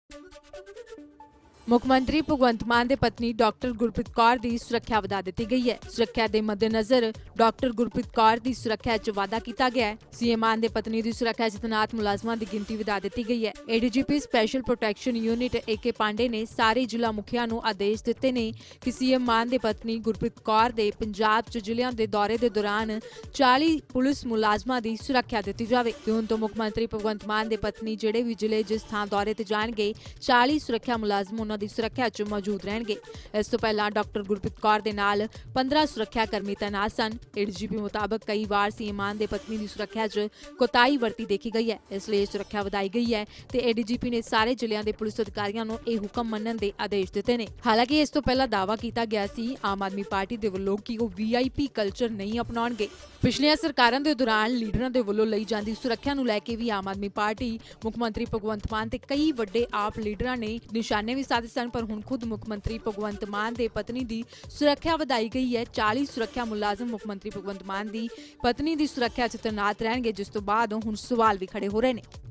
ਮੁੱਖ ਮੰਤਰੀ ਭਗਵੰਤ ਮਾਨ ਦੇ ਪਤਨੀ ਡਾਕਟਰ ਗੁਰਪ੍ਰੀਤ ਕੌਰ ਦੀ ਸੁਰੱਖਿਆ ਵਧਾ ਦਿੱਤੀ ਗਈ ਹੈ। ਸੁਰੱਖਿਆ ਦੇ ਮੱਦੇਨਜ਼ਰ ਡਾਕਟਰ ਗੁਰਪ੍ਰੀਤ ਕੌਰ ਦੀ ਸੁਰੱਖਿਆ 'ਚ ਵਾਧਾ ਕੀਤਾ ਗਿਆ ਹੈ। ਸੀਐਮ ਮਾਨ ਦੇ ਪਤਨੀ ਦੀ ਸੁਰੱਖਿਆ 'ਚ ਤੈਨਾਤ ਮੁਲਾਜ਼ਮਾਂ ਦੀ ਗਿਣਤੀ ਵਧਾ ਦਿੱਤੀ ਗਈ ਹੈ। ADGP special protection unit AK Pandey ਨੇ ਸਾਰੇ ਜ਼ਿਲ੍ਹਾ ਮੁਖੀਆਂ ਨੂੰ ਆਦੇਸ਼ ਦਿੱਤੇ ਨੇ ਕਿ ਸੀਐਮ ਮਾਨ ਦੇ ਪਤਨੀ ਗੁਰਪ੍ਰੀਤ ਕੌਰ ਦੇ ਪੰਜਾਬ 'ਚ ਜ਼ਿਲ੍ਹਿਆਂ ਦੇ ਦੌਰੇ ਦੇ ਦੌਰਾਨ 40 ਪੁਲਿਸ ਮੁਲਾਜ਼ਮਾਂ ਦੀ ਸੁਰੱਖਿਆ ਦਿੱਤੀ ਜਾਵੇ ਤੇ ਹੁਣ ਤੋਂ ਮੁੱਖ ਮੰਤਰੀ ਭਗਵੰਤ ਮਾਨ ਦੇ ਪਤਨੀ ਜਿਹੜੇ ਵੀ ਜ਼ਿਲ੍ਹੇ ਜਿਸ ਥਾਂ ਦੌਰੇ ਤੇ ਜਾਣਗੇ 40 ਸੁਰੱਖਿਆ ਮੁਲਾਜ਼ਮ ਉਹਨਾਂ ਦੀ ਸੁਰੱਖਿਆ 'ਚ ਮੌਜੂਦ ਰਹਿਣਗੇ। ਇਸ ਤੋਂ ਪਹਿਲਾਂ ਡਾਕਟਰ ਗੁਰਪ੍ਰੀਤ ਕੌਰ ਦੇ ਨਾਲ 15 ਸੁਰੱਖਿਆ ਕਰਮੀ ਤੈਨਾਤ ਸਨ। ਏਡੀਜੀਪੀ ਮੁਤਾਬਕ ਕਈ ਵਾਰ ਸੀਐਮ ਮਾਨ ਦੇ ਪਤਨੀ ਦੀ ਸੁਰੱਖਿਆ 'ਚ ਕੋਤਾਹੀ ਵਰਤੀ ਦੇਖੀ ਗਈ ਹੈ, ਇਸ ਲਈ ਸੁਰੱਖਿਆ ਵਧਾਈ ਗਈ ਹੈ ਤੇ ਏਡੀਜੀਪੀ ਨੇ ਸਾਰੇ ਜ਼ਿਲ੍ਹਿਆਂ ਦੇ ਪੁਲਿਸ ਅਧਿਕਾਰੀਆਂ ਨੂੰ ਇਹ ਹੁਕਮ ਮੰਨਣ ਦੇ ਆਦੇਸ਼ ਦਿੱਤੇ ਨੇ। ਹਾਲਾਂਕਿ ਇਸ ਤੋਂ ਪਹਿਲਾਂ ਦਾਅਵਾ ਕੀਤਾ ਗਿਆ ਸੀ ਆਮ ਆਦਮੀ ਪਾਰਟੀ ਦੇ ਵੱਲੋਂ ਕਿ ਉਹ ਵੀਆਈਪੀ ਕਲਚਰ ਨਹੀਂ ਅਪਣਾਉਣਗੇ। ਪਿਛਲੀਆਂ ਸਰਕਾਰਾਂ ਦੇ ਦੌਰਾਨ ਲੀਡਰਾਂ ਦੇ ਵੱਲੋਂ ਲਈ ਜਾਂਦੀ ਸੁਰੱਖਿਆ ਨੂੰ ਲੈ ਕੇ ਵੀ ਆਮ ਆਦਮੀ ਪਾਰਟੀ, ਮੁੱਖ ਮੰਤਰੀ ਭਗਵੰਤ ਮਾਨ ਤੇ ਕਈ ਵੱਡੇ ਆਪ ਲੀਡਰਾਂ ਨੇ ਨਿਸ਼ਾਨੇ ਵੀ ਸਾਧੇ ਸਨ, ਪਰ ਹੁਣ ਖੁਦ ਮੁੱਖ ਮੰਤਰੀ ਭਗਵੰਤ ਮਾਨ ਦੇ ਪਤਨੀ ਦੀ ਸੁਰੱਖਿਆ ਵਧਾਈ ਗਈ ਹੈ। 40 ਸੁਰੱਖਿਆ ਮੁਲਾਜ਼ਮ ਮੁੱਖ ਮੰਤਰੀ ਭਗਵੰਤ ਮਾਨ ਦੀ ਪਤਨੀ ਦੀ ਸੁਰੱਖਿਆ 'ਚ ਤੈਨਾਤ ਰਹਿਣਗੇ, ਜਿਸ ਤੋਂ ਬਾਅਦ ਹੁਣ ਸਵਾਲ ਵੀ ਖੜੇ ਹੋ ਰਹੇ ਨੇ।